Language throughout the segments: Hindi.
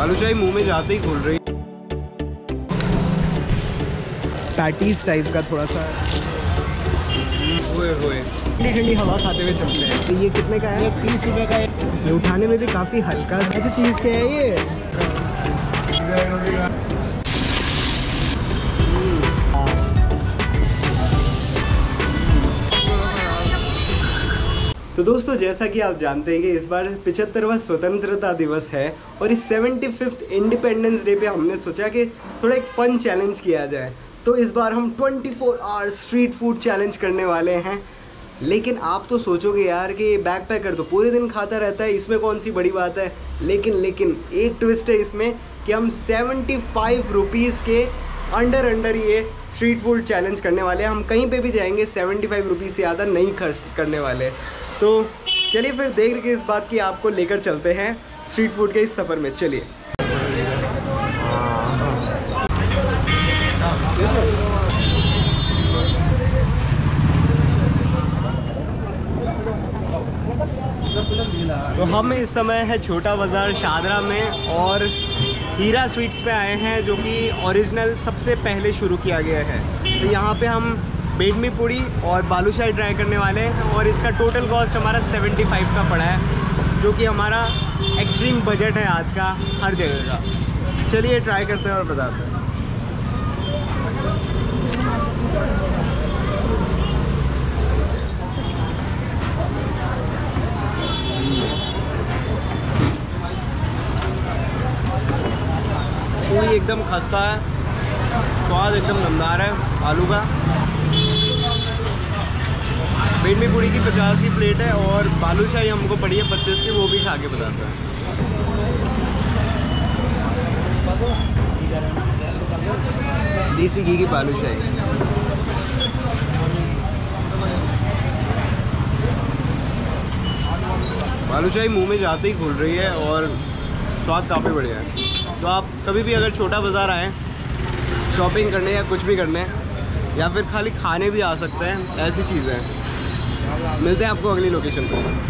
बालूशाही मुंह में जाते ही खुल रही। पैटीज टाइप का थोड़ा सा हुए ठंडी ठंडी हवा खाते हुए चलते हैं। तो ये कितने का है? ये 30 रुपये का है। ये उठाने में भी काफ़ी हल्का। अच्छा चीज़ क्या है ये? तो दोस्तों जैसा कि आप जानते हैं कि इस बार 75वां स्वतंत्रता दिवस है और इस 75th इंडिपेंडेंस डे पे हमने सोचा कि थोड़ा एक फ़न चैलेंज किया जाए। तो इस बार हम 24 आवर्स स्ट्रीट फूड चैलेंज करने वाले हैं। लेकिन आप तो सोचोगे यार कि बैकपैकर तो पूरे दिन खाता रहता है, इसमें कौन सी बड़ी बात है। लेकिन एक ट्विस्ट है इसमें कि हम 75 रुपीज़ के अंडर ये स्ट्रीट फूड चैलेंज करने वाले हैं। हम कहीं पे भी जाएंगे 75 रुपीज़ से ज़्यादा नहीं खर्च करने वाले। तो चलिए फिर देख के इस बात की आपको लेकर चलते हैं स्ट्रीट फूड के इस सफ़र में। चलिए तो हम इस समय है छोटा बाज़ार शादरा में और हीरा स्वीट्स पे आए हैं, जो कि ओरिजिनल सबसे पहले शुरू किया गया है। तो यहाँ पे हम बेडमी पूड़ी और बालूशाही ट्राई करने वाले हैं और इसका टोटल कॉस्ट हमारा 75 का पड़ा है, जो कि हमारा एक्सट्रीम बजट है आज का हर जगह का। चलिए ट्राई करते हैं और बताते हैं। पूरी एकदम खस्ता है, स्वाद एकदम दमदार है आलू का। बेडमी पूड़ी की 50 की प्लेट है और बालूशाही हमको पड़ी है 25 की, वो भी खा के बताते हैं। देसी घी की बालूशाही। बालूशाही मुंह में जाते ही खुल रही है और स्वाद काफ़ी बढ़िया है। तो आप कभी भी अगर छोटा बाज़ार आएँ शॉपिंग करने या कुछ भी करने या फिर खाली खाने भी आ सकते हैं, ऐसी चीज़ें हैं। मिलते हैं आपको अगली लोकेशन पर।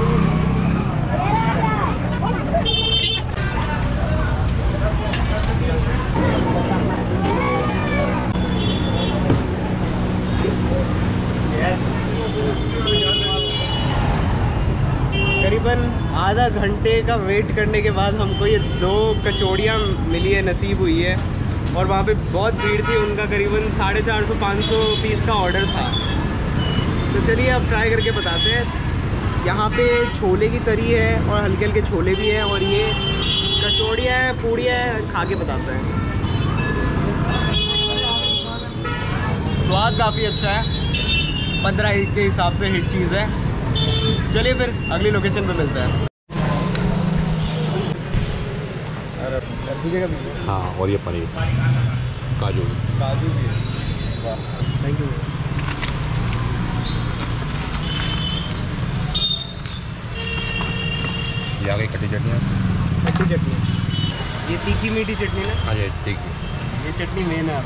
करीबन आधा घंटे का वेट करने के बाद हमको ये 2 कचौड़ियाँ मिली है, नसीब हुई है। और वहाँ पे बहुत भीड़ थी, उनका करीबन 450-500 पीस का ऑर्डर था। तो चलिए अब ट्राई करके बताते हैं। यहाँ पे छोले की तरी है और हल्के हल्के छोले भी हैं और ये कचौड़ियाँ हैं, पूड़ियाँ हैं, खा के बताते हैं। स्वाद काफ़ी अच्छा है, 15 के हिसाब से हिट चीज़ है। चलिए फिर अगली लोकेशन पे मिलते हैं। हाँ, और ये पनीर काजू भी है। Thank you. ये आ गई खट्टी चटनी। खट्टी चटनी, ये तीखी मीठी चटनी ना? हाँ जी ठीक है, ये चटनी मेन है।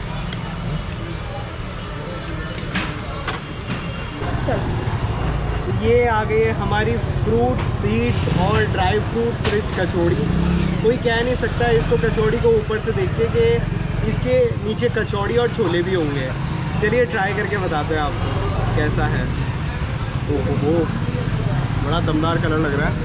ये आ गई है हमारी फ्रूट सीड्स और ड्राई फ्रूट्स रिच कचौड़ी। कोई कह नहीं सकता इसको कचौड़ी को ऊपर से देख के कि इसके नीचे कचौड़ी और छोले भी होंगे। चलिए ट्राई करके बताते हैं आपको कैसा है। ओहो, बड़ा दमदार कलर लग रहा है।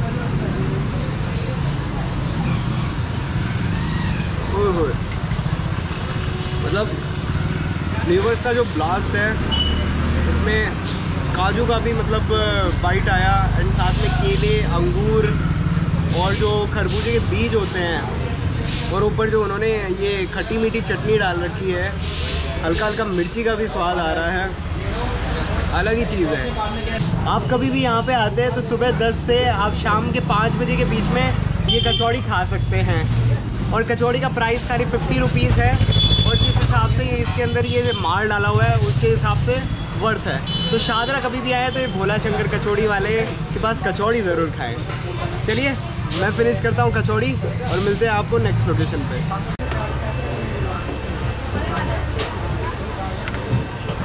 ओहो, मतलब फ्लेवर्स का जो ब्लास्ट है उसमें काजू का भी मतलब बाइट आया एंड साथ में केले, अंगूर और जो खरबूजे के बीज होते हैं और ऊपर जो उन्होंने ये खट्टी मीठी चटनी डाल रखी है, हल्का हल्का मिर्ची का भी स्वाद आ रहा है। अलग ही चीज़ है। आप कभी भी यहाँ पे आते हैं तो सुबह 10 से आप शाम के 5 बजे के बीच में ये कचौड़ी खा सकते हैं। और कचौड़ी का प्राइस खाली 50 रुपीज़ है और जिस हिसाब से ये इसके अंदर ये माल डाला हुआ है उसके हिसाब से वर्थ है। तो शादरा कभी भी आए तो ये भोला शंकर कचौड़ी वाले के पास कचौड़ी ज़रूर खाएं। चलिए मैं फिनिश करता हूँ कचौड़ी और मिलते हैं आपको नेक्स्ट लोकेशन पे।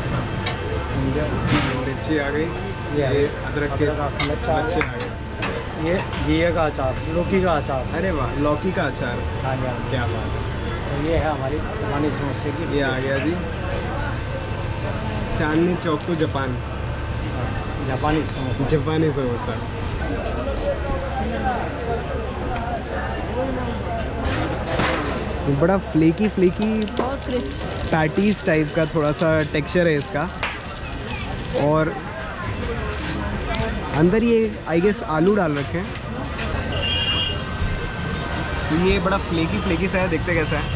मिर्ची आ गई, ये अदरक के लच्छे आ गए। ये घिया का अचार, लौकी का अचार। अरे वाह, लौकी का अचार, हाँ जी, हाँ जी। क्या बात है। तो ये है हमारी जापानी समोसे की। ये आ गया जी, चांदनी चौक टू जापान, जापानी समोसा। जापानी समोसा। बड़ा फ्लेकी बहुत क्रिस्प। पैटीज टाइप का थोड़ा सा टेक्सचर है इसका, और अंदर ये आई गेस आलू डाल रखे हैं। तो ये बड़ा फ्लेकी सा है, देखते कैसा है।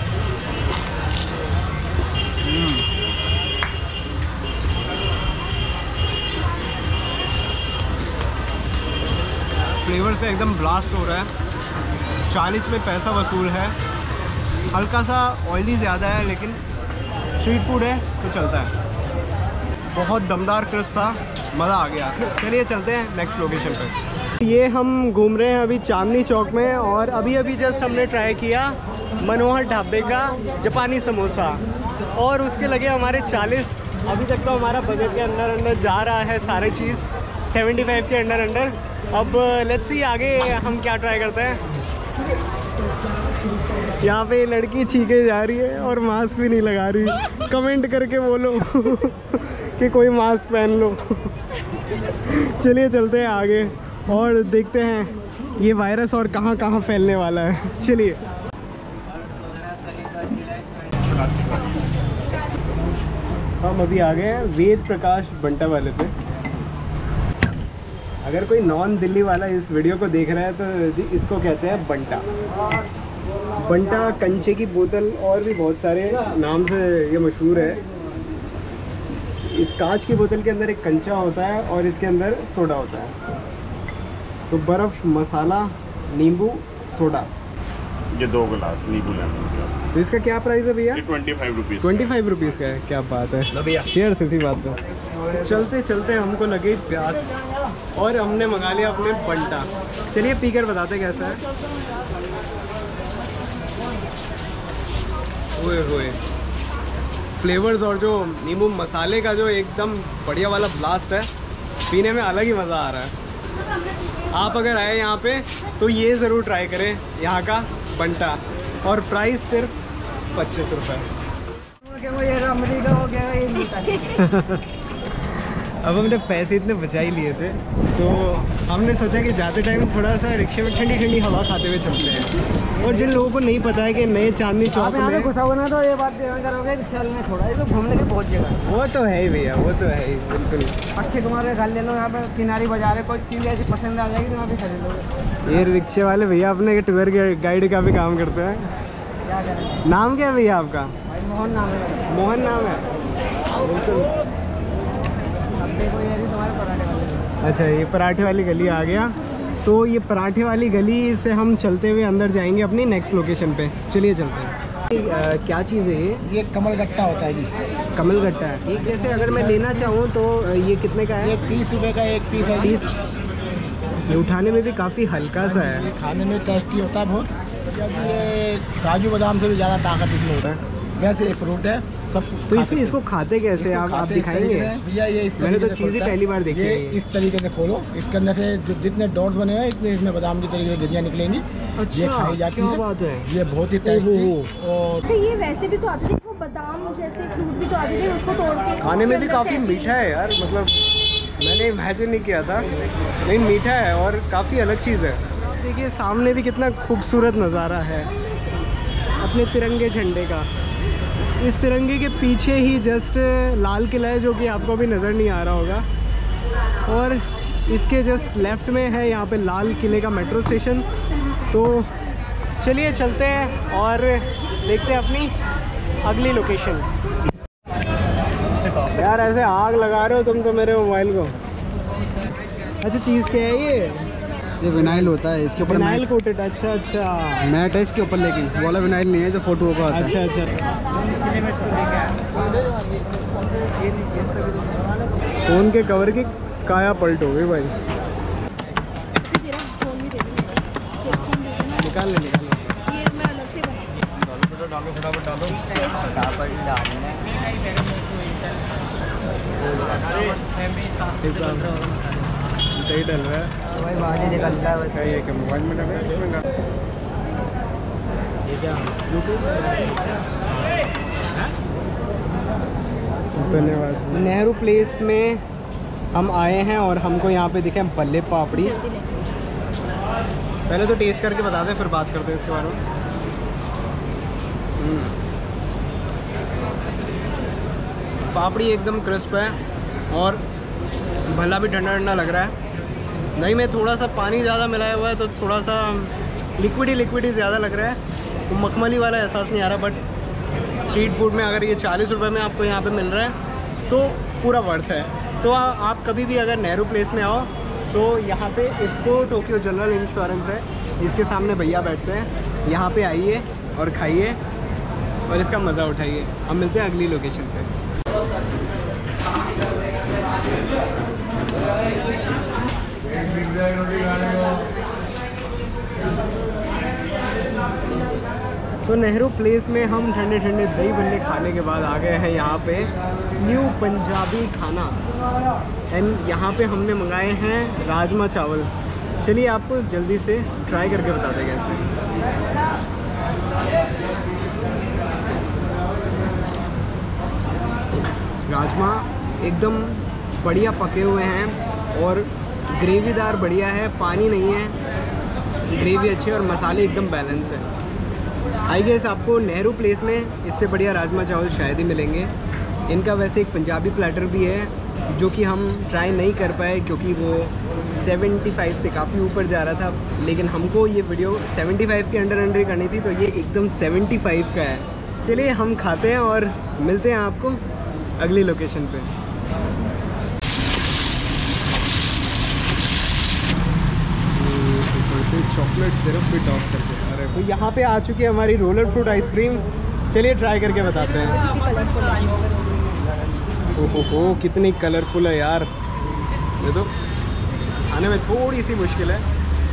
फ्लेवर्स का एकदम ब्लास्ट हो रहा है। 40 में पैसा वसूल है। हल्का सा ऑयली ज़्यादा है, लेकिन स्ट्रीट फूड है तो चलता है। बहुत दमदार क्रिस्प था, मज़ा आ गया। चलिए चलते हैं नेक्स्ट लोकेशन पर। ये हम घूम रहे हैं अभी चांदनी चौक में, और अभी जस्ट हमने ट्राई किया मनोहर ढाबे का जापानी समोसा, और उसके लगे हमारे 40। अभी तक तो हमारा बजट के अंदर जा रहा है सारी चीज़, 75 के अंदर। अब लेट्स सी आगे हम क्या ट्राई करते हैं। यहाँ पे लड़की छीके जा रही है और मास्क भी नहीं लगा रही। कमेंट करके बोलो कि कोई मास्क पहन लो। चलिए चलते हैं आगे और देखते हैं ये वायरस और कहाँ कहाँ फैलने वाला है। चलिए। हम अभी आ गए हैं वेद प्रकाश बंटा वाले पे। अगर कोई नॉन दिल्ली वाला इस वीडियो को देख रहा है तो जी इसको कहते हैं बंटा। बंटा कंचे की बोतल और भी बहुत सारे नाम से ये मशहूर है। इस कांच की बोतल के अंदर एक कंचा होता है और इसके अंदर सोडा होता है। तो बर्फ़, मसाला, नींबू, सोडा, ये 2 गिलास नींबू लेना। तो इसका क्या प्राइस है भैया? 25 रुपीज़। 25 रुपीज़ का है। क्या बात है, चीयर्स इसी बात पर। चलते चलते हमको लगे प्यास और हमने मंगा लिया अपने बंटा। चलिए पीकर बताते कैसा है। ओए होए, फ्लेवर्स और जो नींबू मसाले का जो एकदम बढ़िया वाला ब्लास्ट है, पीने में अलग ही मज़ा आ रहा है। आप अगर आए यहाँ पे तो ये ज़रूर ट्राई करें यहाँ का बंटा, और प्राइस सिर्फ 25 रुपये। अब हमने पैसे इतने बचा ही लिए थे तो हमने सोचा कि जाते टाइम थोड़ा सा रिक्शे में ठंडी ठंडी हवा खाते हुए चलते हैं। और जिन लोगों को नहीं पता है कि नए चांदनी चौक में घुसा हुआ ना, तो ये बात करोगे रिक्शा वाले ने छोड़ा, इसमें घूमने की बहुत जगह। वो तो है ही भैया, वो तो है ही, बिल्कुल। अच्छे तुम्हारे घर ले लो, यहाँ पे किनारी बाजार है, कोई चीज़ ऐसी पसंद आ जाएगी तो वहाँ पे खरीद लोगे। ये रिक्शे वाले भैया अपने टूर गाइड का भी काम करते हैं। क्या करें। नाम क्या है भैया आपका? भाई मोहन नाम है। मोहन नाम है, बिल्कुल। देखो ये भी तुम्हारे पराठे वाले। अच्छा, ये पराठे वाली गली आ गया। तो ये पराठे वाली गली से हम चलते हुए अंदर जाएंगे अपनी नेक्स्ट लोकेशन पे। चलिए चलते हैं। क्या चीज़ है ये कमल गट्टा होता है जी। कमल गट्टा है। एक जैसे अगर मैं लेना चाहूँ तो ये कितने का है? ये 30 रुपये का एक पीस है। 30। ये उठाने में भी काफ़ी हल्का सा है। ये खाने में टेस्टी होता है बहुत। ये काजू बादाम से भी ज़्यादा ताकत इसमें होता है। वैसे ये फ्रूट है सब। तो इसको खाते कैसे आप दिखाएंगे? भैया ये इस मैंने तो तरीके से चीज़ें खुलता है। पहली बार देखी ये है। इस तरीके से खोलो, इसके अंदर से जितने डॉट्स बने हैं इतने इसमें बादाम की तरीके से गिरियाँ निकलेंगी। अच्छा, ये खाई जाती क्या है। बात है। ये बहुत ही टेस्टी। और अच्छा, ये वैसे भी तो आते थे, वो बादाम जैसे फ्रूट भी तो आते थे, उसको तोड़ के खाने में भी उसके अंदर काफ़ी से मीठा है यार, मतलब मैंने इमेजिन नहीं किया था, लेकिन मीठा है और काफ़ी अलग चीज़ है। देखिए सामने भी कितना खूबसूरत नज़ारा है अपने तिरंगे झंडे का। इस तिरंगे के पीछे ही जस्ट लाल किला है, जो कि आपको भी नज़र नहीं आ रहा होगा, और इसके जस्ट लेफ्ट में है यहाँ पे लाल किले का मेट्रो स्टेशन। तो चलिए चलते हैं और देखते हैं अपनी अगली लोकेशन। यार ऐसे आग लगा रहे हो तुम तो मेरे मोबाइल को। अच्छा, चीज़ क्या है ये विनाइल होता है, इसके ऊपर विनाइल कोटेड। अच्छा अच्छा, मैट है इसके ऊपर, लेकिन वो वाला विनाइल नहीं है जो फोटो का आता है। अच्छा अच्छा। फ़ोन के कवर की काया पलट हो गई भाई। तेरा फोन भी दे दूँगी, तेरा फोन दे देना। निकाल ले। ये मैं अलग से बना। डालो फटाफट डालो। दही डल रहा है। भाई बाहर ही निकलता है बस। ये क्या मोबाइल में लगा है? ये क्या धन्यवाद। नेहरू प्लेस में हम आए हैं और हमको यहाँ पे दिखे बल्ले पापड़ी। जल्दी ले। पहले तो टेस्ट करके बताते हैं फिर बात करते हैं इसके बारे में। पापड़ी एकदम क्रिस्प है और भला भी ठंडा ठंडा लग रहा है। नहीं में थोड़ा सा पानी ज़्यादा मिलाया हुआ है तो थोड़ा सा लिक्विडी ज़्यादा लग रहा है, तो मखमली वाला एहसास नहीं आ रहा। बट स्ट्रीट फूड में अगर ये 40 रुपये में आपको यहाँ पे मिल रहा है तो पूरा वर्थ है। तो आप कभी भी अगर नेहरू प्लेस में आओ तो यहाँ पे इसको टोक्यो जनरल इंश्योरेंस है, इसके सामने भैया बैठते हैं, यहाँ पे आइए और खाइए और इसका मज़ा उठाइए। हम मिलते हैं अगली लोकेशन पे। तो नेहरू प्लेस में हम ठंडे ठंडे दही बल्ले खाने के बाद आ गए हैं यहाँ पे न्यू पंजाबी खाना। एंड यहाँ पे हमने मंगाए हैं राजमा चावल। चलिए आपको जल्दी से ट्राई करके बताते हैं कैसे। राजमा एकदम बढ़िया पके हुए हैं और ग्रेवीदार बढ़िया है, पानी नहीं है, ग्रेवी अच्छी है और मसाले एकदम बैलेंस है। आई गेस आपको नेहरू प्लेस में इससे बढ़िया राजमा चावल शायद ही मिलेंगे। इनका वैसे एक पंजाबी प्लेटर भी है जो कि हम ट्राई नहीं कर पाए क्योंकि वो 75 से काफ़ी ऊपर जा रहा था, लेकिन हमको ये वीडियो 75 के अंडर ही करनी थी तो ये एकदम 75 का है। चलिए हम खाते हैं और मिलते हैं आपको अगली लोकेशन पे। चॉकलेट सिरप भी टॉप करके आ रहे हैं। तो यहाँ पे आ चुकी है हमारी रोलर फ्रूट आइसक्रीम। चलिए ट्राई करके बताते हैं। ओहो कितनी कलरफुल है यार, ये तो खाने में थोड़ी सी मुश्किल है।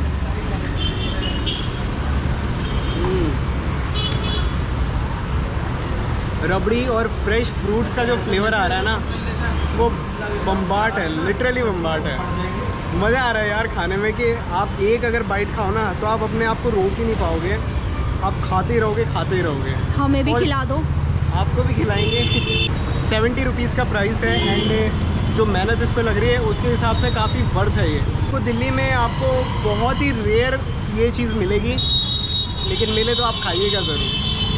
रबड़ी और फ्रेश फ्रूट्स का जो फ्लेवर आ रहा है ना वो बम्बाट है, लिटरली बम्बाट है। मज़ा आ रहा है यार खाने में कि आप एक अगर बाइट खाओ ना तो आप अपने आप को रोक ही नहीं पाओगे, आप खाते ही रहोगे। हमें भी खिला दो। आपको भी खिलाएंगे। 70 रुपीज़ का प्राइस है एंड जो मेहनत इस पर लग रही है उसके हिसाब से काफ़ी वर्थ है ये। तो दिल्ली में आपको बहुत ही रेयर ये चीज़ मिलेगी, लेकिन मिले तो आप खाइएगा ज़रूर।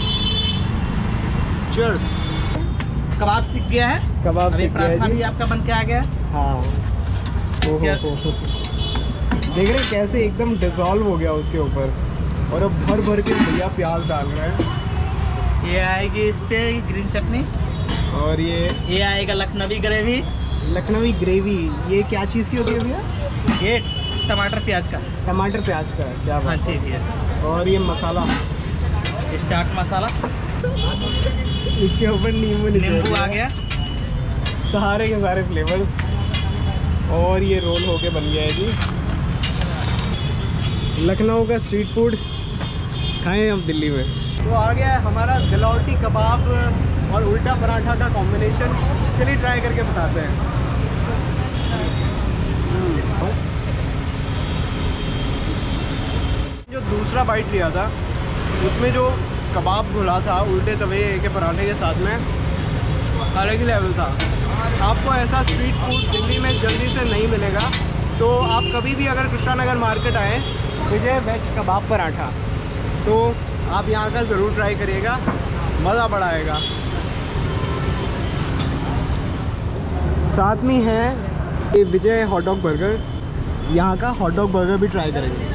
चीयर्स। कबाब सीख गया है, कबाब अभी सीख गया है पराठा जी। भी आपका बन के आ गया। हाँ क्या? देख रहे हैं कैसे एकदम डिज़ोल्व हो गया उसके ऊपर और अब भर भर के भैया प्याज डाल रहे हैं। ये आएगी इस पे ग्रीन चटनी और ये आएगा लखनवी ग्रेवी। लखनवी ग्रेवी, ये क्या चीज़ की होती है भैया? ये टमाटर प्याज का। टमाटर प्याज का, क्या हाँ बात जी है। भैया। और ये मसाला, ये चाट मसाला, इसके ऊपर नींबू आ गया। सारे के सारे फ्लेवर्स। और ये रोल होके बन गया है जी। लखनऊ का स्ट्रीट फूड खाएं हम दिल्ली में। तो आ गया है हमारा गलौटी कबाब और उल्टा पराठा का कॉम्बिनेशन। चलिए ट्राई करके बताते हैं। जो दूसरा बाइट लिया था उसमें जो कबाब घुला था उल्टे तवे के पराठे के साथ में, अलग ही लेवल था। आपको ऐसा स्ट्रीट फूड दिल्ली में जल्दी से नहीं मिलेगा। तो आप कभी भी अगर कृष्णा नगर मार्केट आए, विजय वेज कबाब पराठा, तो आप यहाँ का ज़रूर ट्राई करिएगा, मज़ा बड़ा आएगा। साथ में है ये विजय हॉट डॉग बर्गर, यहाँ का हॉट डॉग बर्गर भी ट्राई करेंगे।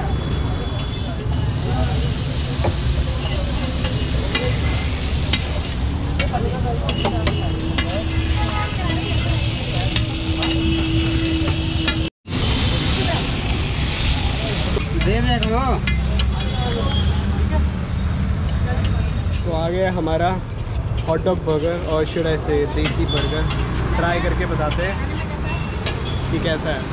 तो आ गया हमारा हॉट डॉग बर्गर और should I say desi burger. Try करके बताते हैं कि कैसा है।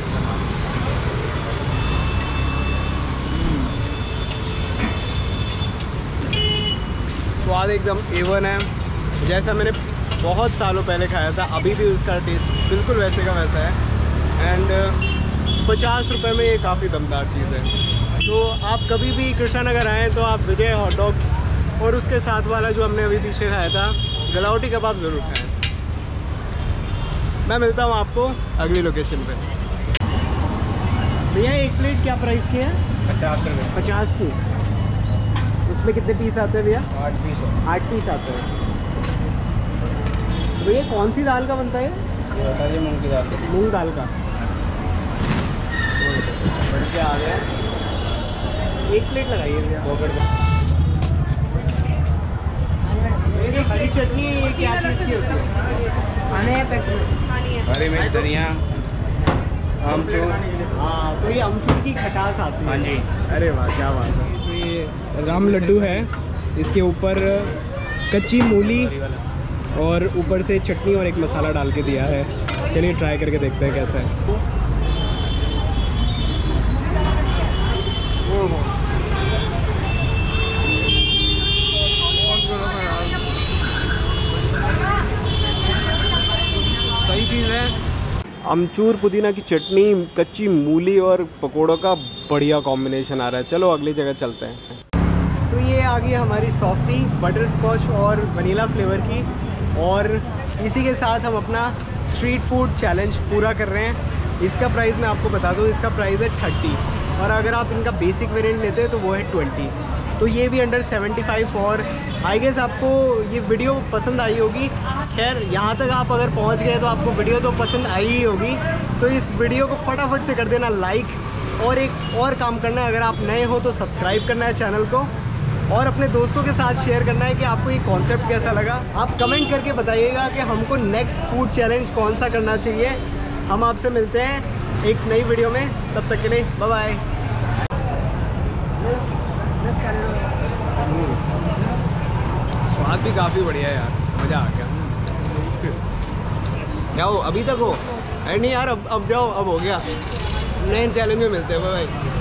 स्वाद एकदम A1 है, जैसा मैंने बहुत सालों पहले खाया था। अभी भी उसका टेस्ट बिल्कुल वैसे का वैसा है। एंड 50 रुपये में ये काफ़ी दमदार चीज़ है। तो आप कभी भी कृष्णा नगर आएँ तो आप विजय हॉट डॉग और उसके साथ वाला जो हमने अभी पीछे खाया था गलावटी कबाब ज़रूर खाएँ। मैं मिलता हूँ आपको अगली लोकेशन पे। भैया एक प्लेट क्या प्राइस की है? 50 रुपये। 50 की। उसमें कितने पीस आते हैं भैया? 8 पीस। 8 पीस आते हैं। तो ये कौन सी दाल का बनता है? ये मूंग की दाल। मूंग दाल का। बढ़ के आ गया। एक प्लेट लगाइए भैया। ये हरी चटनी ये क्या चीज़ की होती है? हरी मिर्च, धनिया, आमचूर। हाँ, तो ये अमचूर की खटास आती है। हाँ जी। अरे वाह क्या बात है। तो ये राम लड्डू है, इसके ऊपर कच्ची मूली और ऊपर से चटनी और एक मसाला डाल के दिया है। चलिए ट्राई करके देखते हैं कैसा है। सही चीज़ है। अमचूर पुदीना की चटनी, कच्ची मूली और पकोड़ों का बढ़िया कॉम्बिनेशन आ रहा है। चलो अगली जगह चलते हैं। तो ये आ गई हमारी सॉफ्टी बटर स्कॉच और वनीला फ्लेवर की, और इसी के साथ हम अपना स्ट्रीट फूड चैलेंज पूरा कर रहे हैं। इसका प्राइस मैं आपको बता दूं, इसका प्राइस है 30, और अगर आप इनका बेसिक वेरिएंट लेते हैं तो वो है 20। तो ये भी अंडर 75। और आई गेस आपको ये वीडियो पसंद आई होगी। खैर यहाँ तक आप अगर पहुँच गए तो आपको वीडियो तो पसंद आई ही होगी। तो इस वीडियो को फटाफट से कर देना लाइक, और एक और काम करना है, अगर आप नए हो तो सब्सक्राइब करना है चैनल को, और अपने दोस्तों के साथ शेयर करना है कि आपको ये कॉन्सेप्ट कैसा लगा। आप कमेंट करके बताइएगा कि हमको नेक्स्ट फूड चैलेंज कौन सा करना चाहिए। हम आपसे मिलते हैं एक नई वीडियो में, तब तक के लिए बाय बाय। स्वाद भी काफ़ी बढ़िया है यार, मज़ा आ गया। क्या हो अभी तक हो? अरे नहीं यार, अब जाओ, अब हो गया। नए चैलेंज में मिलते हैं, बाय बाय।